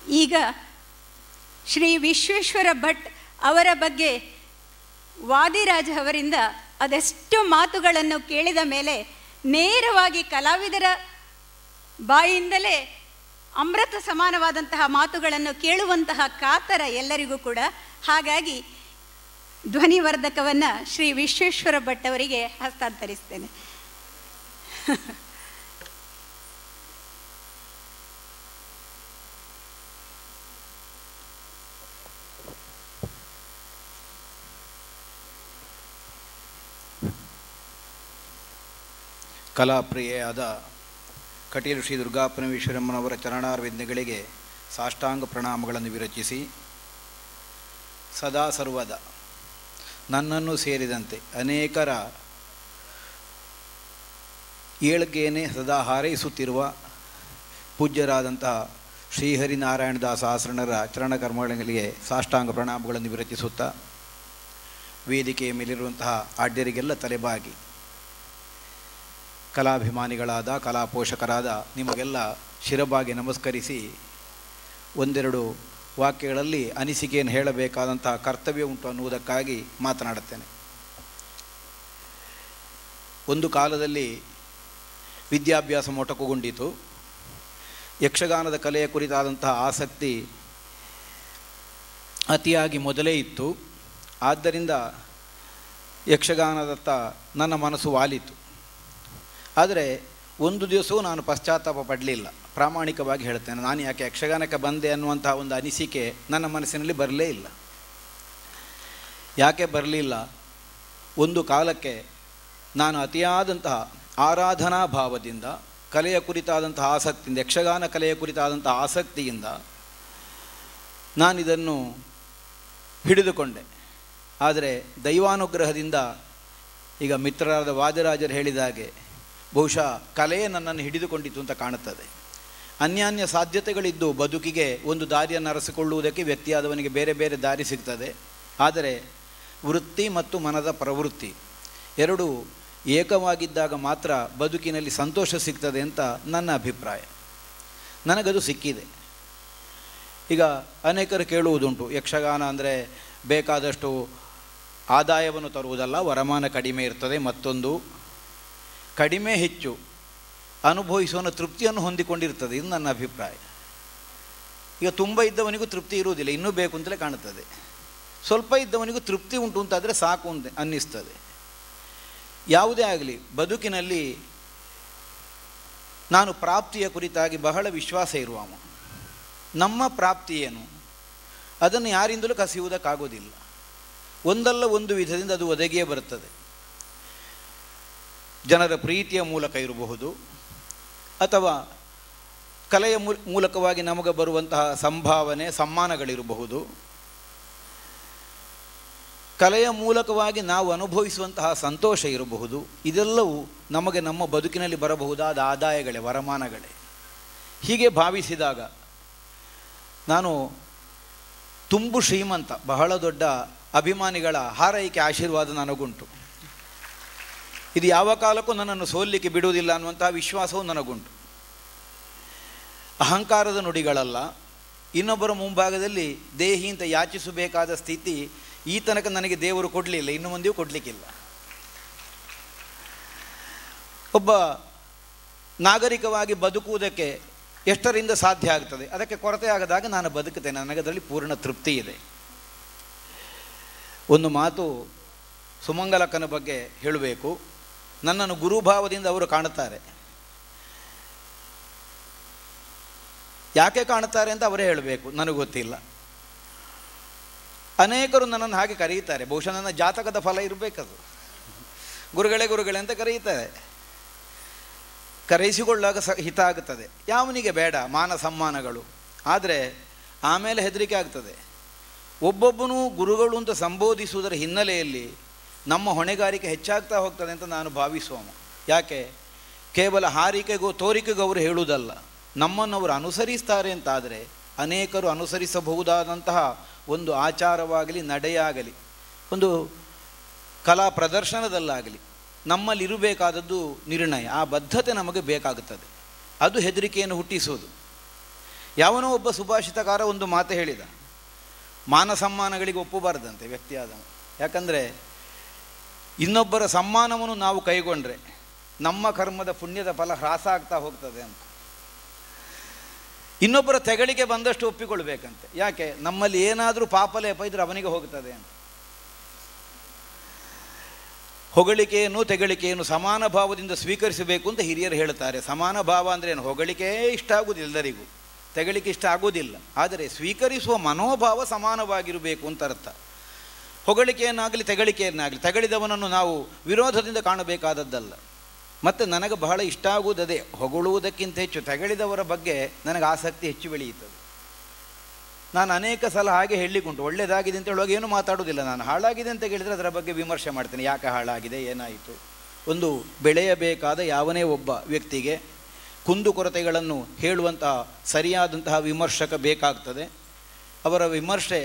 ಈಗ ಶ್ರೀ ವಿಶ್ವೇಶ್ವರ ಭಟ್ ಅವರ ಬಗ್ಗೆ ವಾದಿರಾಜ್ ಅವರಿಂದ ಅದೆಷ್ಟು ಮಾತುಗಳನ್ನು ಕೇಳಿದ ಮೇಲೆ ನೇರವಾಗಿ ಕಲಾವಿದರ ಬಾಯಿಂದಲೇ ಅಮೃತ ಸಮಾನವಾದಂತಹ ಮಾತುಗಳನ್ನು ಕೇಳುವಂತಹ ಕಾತರ ಎಲ್ಲರಿಗೂ ಕೂಡ. ಹಾಗಾಗಿ ಧ್ವನಿವರ್ಧಕವನ್ನು ಶ್ರೀ ವಿಶ್ವೇಶ್ವರ ಭಟ್ ಅವರಿಗೆ ಹಸ್ತಾಂತರಿಸ್ತೇನೆ. ಕಲಾಪ್ರಿಯೆಯಾದ ಕಟೀಲು ಶ್ರೀ ದುರ್ಗಾಪರಮೇಶ್ವರಮ್ಮನವರ ಚರಣಾರವಿಂದಗಳಿಗೆ ಸಾಷ್ಟಾಂಗ ಪ್ರಣಾಮಗಳನ್ನು ವಿರಚಿಸಿ, ಸದಾ ಸರ್ವದ ನನ್ನನ್ನು ಸೇರಿದಂತೆ ಅನೇಕರ ಏಳ್ಗೆಯೇ ಸದಾ ಹಾರೈಸುತ್ತಿರುವ ಪೂಜ್ಯರಾದಂತಹ ಶ್ರೀಹರಿನಾರಾಯಣದಾಸ ಆಸರಣರ ಚರಣಕರ್ಮಗಳಿಗೆ ಸಾಷ್ಟಾಂಗ ಪ್ರಣಾಮಗಳನ್ನು ವಿರಚಿಸುತ್ತಾ, ವೇದಿಕೆಯ ಮೇಲಿರುವಂತಹ ಆಡ್ಯರಿಗೆಲ್ಲ ತಲೆಬಾಗಿ ಕಲಾಭಿಮಾನಿಗಳಾದ ಕಲಾ ಪೋಷಕರಾದ ನಿಮಗೆಲ್ಲ ಶಿರಬಾಗಿ ನಮಸ್ಕರಿಸಿ ಒಂದೆರಡು ವಾಕ್ಯಗಳಲ್ಲಿ ಅನಿಸಿಕೆಯನ್ನು ಹೇಳಬೇಕಾದಂತಹ ಕರ್ತವ್ಯ ಉಂಟು ಅನ್ನುವುದಕ್ಕಾಗಿ ಮಾತನಾಡುತ್ತೇನೆ. ಒಂದು ಕಾಲದಲ್ಲಿ ವಿದ್ಯಾಭ್ಯಾಸ ಮೊಟಕುಗೊಂಡಿತು. ಯಕ್ಷಗಾನದ ಕಲೆಯ ಕುರಿತಾದಂತಹ ಆಸಕ್ತಿ ಅತಿಯಾಗಿ ಮೊದಲೇ ಇತ್ತು. ಆದ್ದರಿಂದ ಯಕ್ಷಗಾನದತ್ತ ನನ್ನ ಮನಸ್ಸು ವಾಲಿತು. ಆದರೆ ಒಂದು ದಿವಸವೂ ನಾನು ಪಶ್ಚಾತ್ತಾಪ ಪಡಲಿಲ್ಲ. ಪ್ರಾಮಾಣಿಕವಾಗಿ ಹೇಳ್ತೇನೆ, ನಾನು ಯಾಕೆ ಯಕ್ಷಗಾನಕ್ಕೆ ಬಂದೆ ಅನ್ನುವಂತಹ ಒಂದು ಅನಿಸಿಕೆ ನನ್ನ ಮನಸ್ಸಿನಲ್ಲಿ ಬರಲೇ ಇಲ್ಲ. ಯಾಕೆ ಬರಲಿಲ್ಲ? ಒಂದು ಕಾಲಕ್ಕೆ ನಾನು ಅತಿಯಾದಂತಹ ಆರಾಧನಾ ಭಾವದಿಂದ, ಕಲೆಯ ಕುರಿತಾದಂತಹ ಆಸಕ್ತಿಯಿಂದ, ಯಕ್ಷಗಾನ ಕಲೆಯ ಕುರಿತಾದಂತಹ ಆಸಕ್ತಿಯಿಂದ ನಾನಿದನ್ನು ಹಿಡಿದುಕೊಂಡೆ. ಆದರೆ ದೈವಾನುಗ್ರಹದಿಂದ ಈಗ ಮಿತ್ರರಾದ ವಾದಿರಾಜರು ಹೇಳಿದ ಹಾಗೆ ಬಹುಶಃ ಕಲೆಯೇ ನನ್ನನ್ನು ಹಿಡಿದುಕೊಂಡಿತು ಅಂತ ಕಾಣುತ್ತದೆ. ಅನ್ಯಾನ್ಯ ಸಾಧ್ಯತೆಗಳಿದ್ದು ಬದುಕಿಗೆ ಒಂದು ದಾರಿಯನ್ನು ಅರಸಿಕೊಳ್ಳುವುದಕ್ಕೆ ವ್ಯಕ್ತಿಯಾದವನಿಗೆ ಬೇರೆ ಬೇರೆ ದಾರಿ ಸಿಗ್ತದೆ. ಆದರೆ ವೃತ್ತಿ ಮತ್ತು ಮನದ ಪ್ರವೃತ್ತಿ ಎರಡೂ ಏಕವಾಗಿದ್ದಾಗ ಮಾತ್ರ ಬದುಕಿನಲ್ಲಿ ಸಂತೋಷ ಸಿಗ್ತದೆ ಅಂತ ನನ್ನ ಅಭಿಪ್ರಾಯ. ನನಗದು ಸಿಕ್ಕಿದೆ. ಈಗ ಅನೇಕರು ಕೇಳುವುದುಂಟು, ಯಕ್ಷಗಾನ ಅಂದರೆ ಬೇಕಾದಷ್ಟು ಆದಾಯವನ್ನು ತರುವುದಲ್ಲ, ವರಮಾನ ಕಡಿಮೆ ಇರ್ತದೆ, ಮತ್ತೊಂದು ಕಡಿಮೆ ಹೆಚ್ಚು ಅನುಭವಿಸುವ ತೃಪ್ತಿಯನ್ನು ಹೊಂದಿಕೊಂಡಿರ್ತದೆ. ಇದು ನನ್ನ ಅಭಿಪ್ರಾಯ. ಈಗ ತುಂಬ ಇದ್ದವನಿಗೂ ತೃಪ್ತಿ ಇರುವುದಿಲ್ಲ, ಇನ್ನೂ ಬೇಕು ಅಂತಲೇ ಕಾಣುತ್ತದೆ. ಸ್ವಲ್ಪ ಇದ್ದವನಿಗೂ ತೃಪ್ತಿ ಉಂಟು ಅಂತಾದರೆ ಸಾಕು ಅಂತ ಅನ್ನಿಸ್ತದೆ. ಯಾವುದೇ ಆಗಲಿ ಬದುಕಿನಲ್ಲಿ ನಾನು ಪ್ರಾಪ್ತಿಯ ಕುರಿತಾಗಿ ಬಹಳ ವಿಶ್ವಾಸ ಇರುವವ. ನಮ್ಮ ಪ್ರಾಪ್ತಿ ಏನು ಅದನ್ನು ಯಾರಿಂದಲೂ ಕಸಿಯುವುದಕ್ಕಾಗೋದಿಲ್ಲ. ಒಂದಲ್ಲ ಒಂದು ವಿಧದಿಂದ ಅದು ಒದಗಿಯೇ ಬರುತ್ತದೆ. ಜನರ ಪ್ರೀತಿಯ ಮೂಲಕ ಇರಬಹುದು, ಅಥವಾ ಕಲೆಯ ಮೂಲಕವಾಗಿ ನಮಗೆ ಬರುವಂತಹ ಸಂಭಾವನೆ ಸಮ್ಮಾನಗಳಿರಬಹುದು. ಕಲೆಯ ಮೂಲಕವಾಗಿ ನಾವು ಅನುಭವಿಸುವಂತಹ ಸಂತೋಷ ಇರಬಹುದು. ಇದೆಲ್ಲವೂ ನಮಗೆ ನಮ್ಮ ಬದುಕಿನಲ್ಲಿ ಬರಬಹುದಾದ ಆದಾಯಗಳೇ, ವರಮಾನಗಳೇ. ಹೀಗೆ ಭಾವಿಸಿದಾಗ ನಾನು ತುಂಬು ಶ್ರೀಮಂತ, ಬಹಳ ದೊಡ್ಡ ಅಭಿಮಾನಿಗಳ ಹಾರೈಕೆ ಆಶೀರ್ವಾದ ನನಗುಂಟು. ಇದು ಯಾವ ಕಾಲಕ್ಕೂ ನನ್ನನ್ನು ಸೋಲಿಕ್ಕೆ ಬಿಡುವುದಿಲ್ಲ ಅನ್ನುವಂತಹ ವಿಶ್ವಾಸವೂ ನನಗುಂಟು. ಅಹಂಕಾರದ ನುಡಿಗಳಲ್ಲ. ಇನ್ನೊಬ್ಬರ ಮುಂಭಾಗದಲ್ಲಿ ದೇಹಿ ಅಂತ ಯಾಚಿಸಬೇಕಾದ ಸ್ಥಿತಿ ಈ ತನಕ ನನಗೆ ದೇವರು ಕೊಡಲಿಲ್ಲ, ಇನ್ನು ಮುಂದೆಯೂ ಕೊಡಲಿಕ್ಕಿಲ್ಲ. ಒಬ್ಬ ನಾಗರಿಕವಾಗಿ ಬದುಕುವುದಕ್ಕೆ ಎಷ್ಟರಿಂದ ಸಾಧ್ಯ ಆಗ್ತದೆ, ಅದಕ್ಕೆ ಕೊರತೆ ಆಗದಾಗ ನಾನು ಬದುಕುತ್ತೇನೆ. ನನಗದರಲ್ಲಿ ಪೂರ್ಣ ತೃಪ್ತಿ ಇದೆ. ಒಂದು ಮಾತು ಸುಮಂಗಲಕ್ಕನ ಬಗ್ಗೆ ಹೇಳಬೇಕು. ನನ್ನನ್ನು ಗುರುಭಾವದಿಂದ ಅವರು ಕಾಣುತ್ತಾರೆ. ಯಾಕೆ ಕಾಣುತ್ತಾರೆ ಅಂತ ಅವರೇ ಹೇಳಬೇಕು, ನನಗೆ ಗೊತ್ತಿಲ್ಲ. ಅನೇಕರು ನನ್ನನ್ನು ಹಾಗೆ ಕರೆಯುತ್ತಾರೆ. ಬಹುಶಃ ನನ್ನ ಜಾತಕದ ಫಲ ಇರಬೇಕದು. ಗುರುಗಳೇ ಗುರುಗಳೇ ಅಂತ ಕರೆಯುತ್ತಾರೆ. ಕರೆಯಿಸಿಕೊಳ್ಳಾಗ ಹಿತ ಆಗುತ್ತದೆ. ಯಾವನಿಗೆ ಬೇಡ ಮಾನ ಸಮ್ಮಾನಗಳು. ಆದರೆ ಆಮೇಲೆ ಹೆದರಿಕೆ ಆಗ್ತದೆ. ಒಬ್ಬೊಬ್ಬನೂ ಗುರುಗಳು ಅಂತ ಸಂಬೋಧಿಸುವುದರ ಹಿನ್ನೆಲೆಯಲ್ಲಿ ನಮ್ಮ ಹೊಣೆಗಾರಿಕೆ ಹೆಚ್ಚಾಗ್ತಾ ಹೋಗ್ತದೆ ಅಂತ ನಾನು ಭಾವಿಸುವವ. ಯಾಕೆ? ಕೇವಲ ಹಾರಿಕೆಗೋ ತೋರಿಕೆಗೋ ಅವರು ಹೇಳುವುದಲ್ಲ, ನಮ್ಮನ್ನು ಅವರು ಅನುಸರಿಸ್ತಾರೆ ಅಂತಾದರೆ ಅನೇಕರು ಅನುಸರಿಸಬಹುದಾದಂತಹ ಒಂದು ಆಚಾರವಾಗಲಿ, ನಡೆಯಾಗಲಿ, ಒಂದು ಕಲಾ ಪ್ರದರ್ಶನದಲ್ಲಾಗಲಿ ನಮ್ಮಲ್ಲಿರಬೇಕಾದದ್ದು ನಿರ್ಣಯ. ಆ ಬದ್ಧತೆ ನಮಗೆ ಬೇಕಾಗುತ್ತದೆ. ಅದು ಹೆದರಿಕೆಯನ್ನು ಹುಟ್ಟಿಸುವುದು. ಯಾವನೋ ಒಬ್ಬ ಸುಭಾಷಿತಕಾರ ಒಂದು ಮಾತು ಹೇಳಿದ, ಮಾನ ಸಮ್ಮಾನಗಳಿಗೆ ಒಪ್ಪಬಾರ್ದಂತೆ ವ್ಯಕ್ತಿಯಾದ. ಯಾಕಂದರೆ ಇನ್ನೊಬ್ಬರ ಸಮ್ಮಾನವನ್ನು ನಾವು ಕೈಗೊಂಡ್ರೆ ನಮ್ಮ ಕರ್ಮದ ಪುಣ್ಯದ ಫಲ ಹ್ರಾಸ ಆಗ್ತಾ ಹೋಗ್ತದೆ ಅಂತ. ಇನ್ನೊಬ್ಬರ ತೆಗಳಿಗೆ ಬಂದಷ್ಟು ಒಪ್ಪಿಕೊಳ್ಬೇಕಂತೆ. ಯಾಕೆ? ನಮ್ಮಲ್ಲಿ ಏನಾದರೂ ಪಾಪಲೇಪ ಇದ್ರೆ ಅವನಿಗೆ ಹೋಗ್ತದೆ ಅಂತ. ಹೊಗಳಿಕೆಯನ್ನು ತೆಗಳಿಕೆಯನ್ನು ಸಮಾನ ಭಾವದಿಂದ ಸ್ವೀಕರಿಸಬೇಕು ಅಂತ ಹಿರಿಯರು ಹೇಳ್ತಾರೆ. ಸಮಾನ ಭಾವ ಅಂದರೆ ಏನು? ಹೊಗಳಿಕೆ ಇಷ್ಟ ಆಗುವುದಿಲ್ಲ ಎಲ್ಲರಿಗೂ, ತೆಗಳಿಕೆ ಇಷ್ಟ ಆಗುವುದಿಲ್ಲ. ಆದರೆ ಸ್ವೀಕರಿಸುವ ಮನೋಭಾವ ಸಮಾನವಾಗಿರಬೇಕು ಅಂತ ಅರ್ಥ. ಹೊಗಳಿಕೆಯನ್ನಾಗಲಿ ತೆಗಳಿಕೆಯನ್ನಾಗಲಿ ತೆಗಳಿದವನನ್ನು ನಾವು ವಿರೋಧದಿಂದ ಕಾಣಬೇಕಾದದ್ದಲ್ಲ. ಮತ್ತು ನನಗೆ ಬಹಳ ಇಷ್ಟ ಆಗುವುದೇ ಹೊಗಳುವುದಕ್ಕಿಂತ ಹೆಚ್ಚು ತೆಗಳಿದವರ ಬಗ್ಗೆ ನನಗೆ ಆಸಕ್ತಿ ಹೆಚ್ಚು ಬೆಳೆಯುತ್ತದೆ. ನಾನು ಅನೇಕ ಸಲ ಹಾಗೆ ಹೇಳಲಿಕ್ಕುಂಟು. ಒಳ್ಳೆಯದಾಗಿದೆ ಅಂತ ಹೇಳುವಾಗ ಏನು ಮಾತಾಡೋದಿಲ್ಲ ನಾನು. ಹಾಳಾಗಿದೆ ಅಂತ ಹೇಳಿದರೆ ಅದರ ಬಗ್ಗೆ ವಿಮರ್ಶೆ ಮಾಡ್ತೇನೆ. ಯಾಕೆ ಹಾಳಾಗಿದೆ, ಏನಾಯಿತು. ಒಂದು ಬೆಳೆಯಬೇಕಾದ ಯಾವನೇ ಒಬ್ಬ ವ್ಯಕ್ತಿಗೆ ಕುಂದುಕೊರತೆಗಳನ್ನು ಹೇಳುವಂತಹ ಸರಿಯಾದಂತಹ ವಿಮರ್ಶಕ ಬೇಕಾಗ್ತದೆ. ಅವರ ವಿಮರ್ಶೆ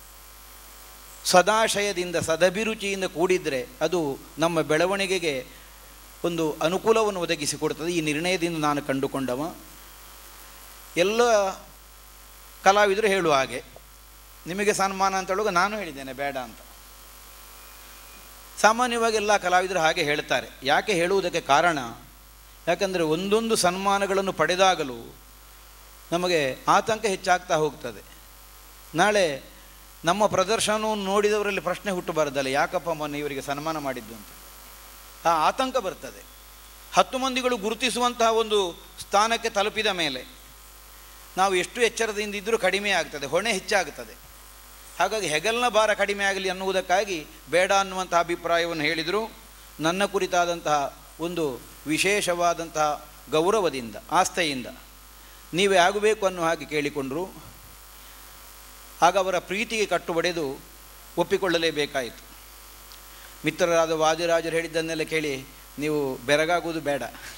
ಸದಾಶಯದಿಂದ ಸದಭಿರುಚಿಯಿಂದ ಕೂಡಿದರೆ ಅದು ನಮ್ಮ ಬೆಳವಣಿಗೆಗೆ ಒಂದು ಅನುಕೂಲವನ್ನು ಒದಗಿಸಿಕೊಡ್ತದೆ. ಈ ನಿರ್ಣಯದಿಂದ ನಾನು ಕಂಡುಕೊಂಡವ. ಎಲ್ಲ ಕಲಾವಿದರು ಹೇಳುವ ಹಾಗೆ ನಿಮಗೆ ಸನ್ಮಾನ ಅಂತ ಹೇಳುವಾಗ ನಾನು ಹೇಳಿದ್ದೇನೆ ಬೇಡ ಅಂತ. ಸಾಮಾನ್ಯವಾಗಿ ಎಲ್ಲ ಕಲಾವಿದರು ಹಾಗೆ ಹೇಳ್ತಾರೆ. ಯಾಕೆ ಹೇಳುವುದಕ್ಕೆ ಕಾರಣ, ಯಾಕಂದರೆ ಒಂದೊಂದು ಸನ್ಮಾನಗಳನ್ನು ಪಡೆದಾಗಲೂ ನಮಗೆ ಆತಂಕ ಹೆಚ್ಚಾಗ್ತಾ ಹೋಗ್ತದೆ. ನಾಳೆ ನಮ್ಮ ಪ್ರದರ್ಶನವನ್ನು ನೋಡಿದವರಲ್ಲಿ ಪ್ರಶ್ನೆ ಹುಟ್ಟಬಾರ್ದಲ್ಲ, ಯಾಕಪ್ಪ ಮೊನ್ನೆ ಇವರಿಗೆ ಸನ್ಮಾನ ಮಾಡಿದ್ದು ಅಂತ. ಆ ಆತಂಕ ಬರ್ತದೆ. 10 ಮಂದಿಗಳು ಗುರುತಿಸುವಂತಹ ಒಂದು ಸ್ಥಾನಕ್ಕೆ ತಲುಪಿದ ಮೇಲೆ ನಾವು ಎಷ್ಟು ಎಚ್ಚರದಿಂದ ಇದ್ದರೂ ಕಡಿಮೆ ಆಗ್ತದೆ, ಹೊಣೆ ಹೆಚ್ಚಾಗ್ತದೆ. ಹಾಗಾಗಿ ಹೆಗಲ್ನ ಭಾರ ಕಡಿಮೆ ಆಗಲಿ ಅನ್ನುವುದಕ್ಕಾಗಿ ಬೇಡ ಅನ್ನುವಂತಹ ಅಭಿಪ್ರಾಯವನ್ನು ಹೇಳಿದರು. ನನ್ನ ಕುರಿತಾದಂತಹ ಒಂದು ವಿಶೇಷವಾದಂತಹ ಗೌರವದಿಂದ ಆಸ್ಥೆಯಿಂದ ನೀವೇ ಆಗಬೇಕು ಅನ್ನೋ ಹಾಗೆ ಕೇಳಿಕೊಂಡರು. ಆಗ ಅವರ ಪ್ರೀತಿಗೆ ಕಟ್ಟುಬಡೆದು ಒಪ್ಪಿಕೊಳ್ಳಲೇಬೇಕಾಯಿತು. ಮಿತ್ರರಾದ ವಾದಿರಾಜರು ಹೇಳಿದ್ದನ್ನೆಲ್ಲ ಕೇಳಿ ನೀವು ಬೆರಗಾಗುವುದು ಬೇಡ.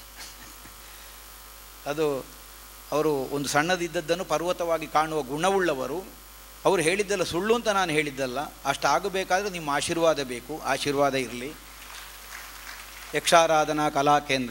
ಅದು ಅವರು ಒಂದು ಸಣ್ಣದಿದ್ದದ್ದನ್ನು ಪರ್ವತವಾಗಿ ಕಾಣುವ ಗುಣವುಳ್ಳವರು. ಅವರು ಹೇಳಿದ್ದಲ್ಲ ಸುಳ್ಳು ಅಂತ ನಾನು ಹೇಳಿದ್ದಲ್ಲ. ಅಷ್ಟು ಆಗಬೇಕಾದ್ರೆ ನಿಮ್ಮ ಆಶೀರ್ವಾದ ಬೇಕು. ಆಶೀರ್ವಾದ ಇರಲಿ. ಯಕ್ಷಾರಾಧನಾ ಕಲಾ ಕೇಂದ್ರ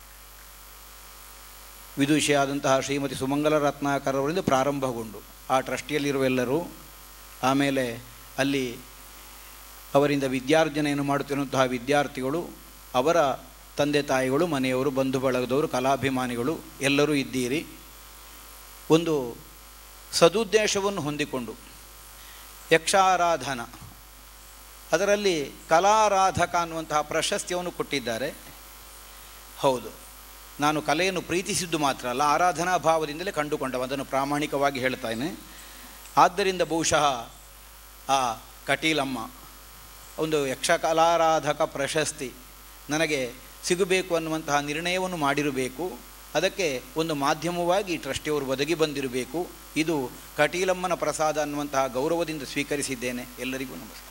ವಿದುಷಿಯಾದಂತಹ ಶ್ರೀಮತಿ ಸುಮಂಗಲ ರತ್ನಾಕರ್ ಅವರಿಂದ ಪ್ರಾರಂಭಗೊಂಡು ಆ ಟ್ರಸ್ಟಿಯಲ್ಲಿರುವ ಎಲ್ಲರೂ, ಆಮೇಲೆ ಅಲ್ಲಿ ಅವರಿಂದ ವಿದ್ಯಾರ್ಜನೆಯನ್ನು ಮಾಡುತ್ತಿರುವಂತಹ ವಿದ್ಯಾರ್ಥಿಗಳು, ಅವರ ತಂದೆ ತಾಯಿಗಳು, ಮನೆಯವರು, ಬಂಧು ಬಳಗದವರು, ಕಲಾಭಿಮಾನಿಗಳು ಎಲ್ಲರೂ ಇದ್ದೀರಿ. ಒಂದು ಸದುದ್ದೇಶವನ್ನು ಹೊಂದಿಕೊಂಡು ಯಕ್ಷಾರಾಧನ ಅದರಲ್ಲಿ ಕಲಾರಾಧಕ ಅನ್ನುವಂತಹ ಪ್ರಶಸ್ತಿಯನ್ನು ಕೊಟ್ಟಿದ್ದಾರೆ. ಹೌದು, ನಾನು ಕಲೆಯನ್ನು ಪ್ರೀತಿಸಿದ್ದು ಮಾತ್ರ ಅಲ್ಲ, ಆರಾಧನಾ ಭಾವದಿಂದಲೇ ಕಂಡುಕೊಂಡವ, ಅದನ್ನು ಪ್ರಾಮಾಣಿಕವಾಗಿ ಹೇಳ್ತಾನೆ. ಆದ್ದರಿಂದ ಬಹುಶಃ ಆ ಕಟೀಲಮ್ಮ ಒಂದು ಯಕ್ಷಕಲಾರಾಧಕ ಪ್ರಶಸ್ತಿ ನನಗೆ ಸಿಗಬೇಕು ಅನ್ನುವಂತಹ ನಿರ್ಣಯವನ್ನು ಮಾಡಿರಬೇಕು. ಅದಕ್ಕೆ ಒಂದು ಮಾಧ್ಯಮವಾಗಿ ಟ್ರಸ್ಟಿಯವರು ಒದಗಿ ಬಂದಿರಬೇಕು. ಇದು ಕಟೀಲಮ್ಮನ ಪ್ರಸಾದ ಅನ್ನುವಂತಹ ಗೌರವದಿಂದ ಸ್ವೀಕರಿಸಿದ್ದೇನೆ. ಎಲ್ಲರಿಗೂ ನಮಸ್ಕಾರ.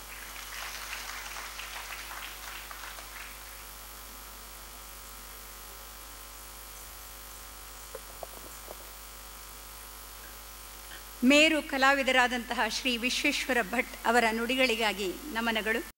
ಮೇರು ಕಲಾವಿದರಾದಂತಹ ಶ್ರೀ ವಿಶ್ವೇಶ್ವರ ಭಟ್ ಅವರ ನುಡಿಗಳಿಗಾಗಿ ನಮನಗಳು.